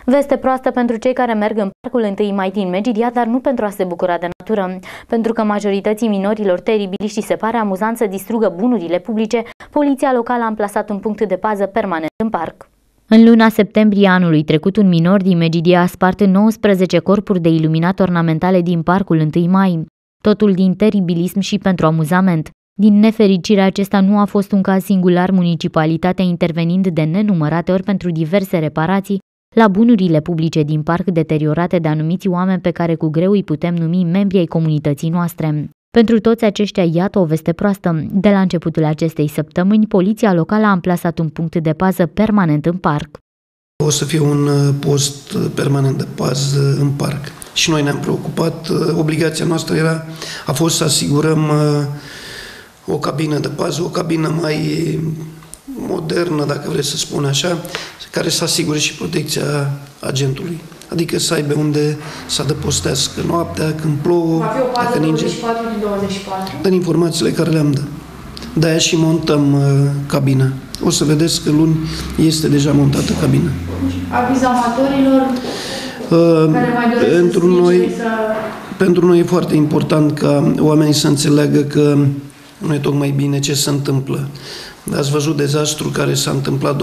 Veste proastă pentru cei care merg în parcul 1 mai din Medgidia, dar nu pentru a se bucura de natură. Pentru că majorității minorilor teribiliști se pare amuzant să distrugă bunurile publice, poliția locală a amplasat un punct de pază permanent în parc. În luna septembrie anului trecut, un minor din Medgidia a spart 19 corpuri de iluminat ornamentale din parcul 1 mai. Totul din teribilism și pentru amuzament. Din nefericire, acesta nu a fost un caz singular, municipalitatea intervenind de nenumărate ori pentru diverse reparații la bunurile publice din parc deteriorate de anumiți oameni pe care cu greu îi putem numi membri ai comunității noastre. Pentru toți aceștia, iată o veste proastă. De la începutul acestei săptămâni, poliția locală a amplasat un punct de pază permanent în parc. O să fie un post permanent de pază în parc. Și noi ne-am preocupat. Obligația noastră a fost să asigurăm o cabină de pază, o cabină mai modernă, dacă vreți să spun așa, care să asigure și protecția agentului. Adică să aibă unde să adăpostească noaptea, când plouă, va fi o pază dacă ninge. 24 din 24? Din informațiile care le-am dat. De-aia și montăm cabina. O să vedeți că luni este deja montată cabina. Aviz amatorilor care mai doresc Pentru noi e foarte important ca oamenii să înțeleagă că nu e tocmai bine ce se întâmplă. Ați văzut dezastru care s-a întâmplat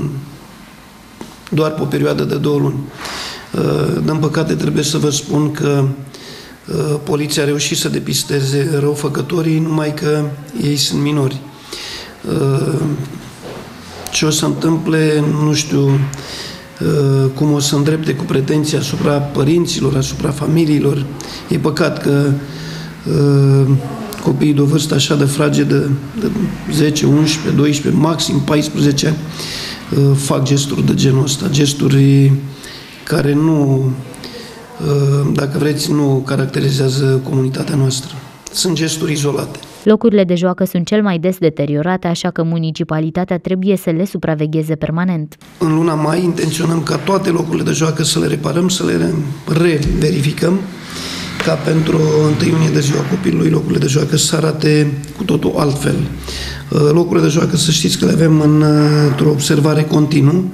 doar pe o perioadă de 2 luni. Din păcate trebuie să vă spun că poliția a reușit să depisteze răufăcătorii, numai că ei sunt minori. Ce o să întâmple, nu știu cum o să îndrepte cu pretenții asupra părinților, asupra familiilor. E păcat că copiii de o vârstă așa de fragedă, de 10, 11, 12, maxim 14 ani, fac gesturi de genul ăsta, gesturi care nu, dacă vreți, nu caracterizează comunitatea noastră. Sunt gesturi izolate. Locurile de joacă sunt cel mai des deteriorate, așa că municipalitatea trebuie să le supravegheze permanent. În luna mai intenționăm ca toate locurile de joacă să le reparăm, să le reverificăm, ca pentru 1 iunie de ziua copilului locurile de joacă să arate cu totul altfel. Locurile de joacă, să știți că le avem într-o observare continuă.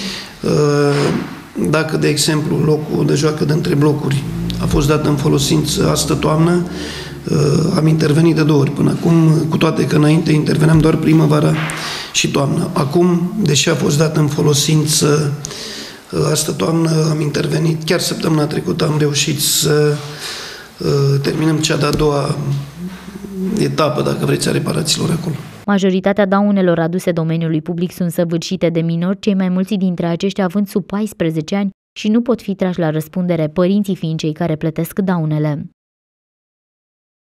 Dacă, de exemplu, locul de joacă de între blocuri a fost dat în folosință astă toamnă, am intervenit de 2 ori până acum, cu toate că înainte interveneam doar primăvara și toamnă. Acum, deși a fost dat în folosință astă toamnă, am intervenit, chiar săptămâna trecută am reușit să terminăm cea de-a doua etapă, dacă vreți, a reparațiilor acolo. Majoritatea daunelor aduse domeniului public sunt săvârșite de minori, cei mai mulți dintre aceștia având sub 14 ani și nu pot fi trași la răspundere, părinții fiind cei care plătesc daunele.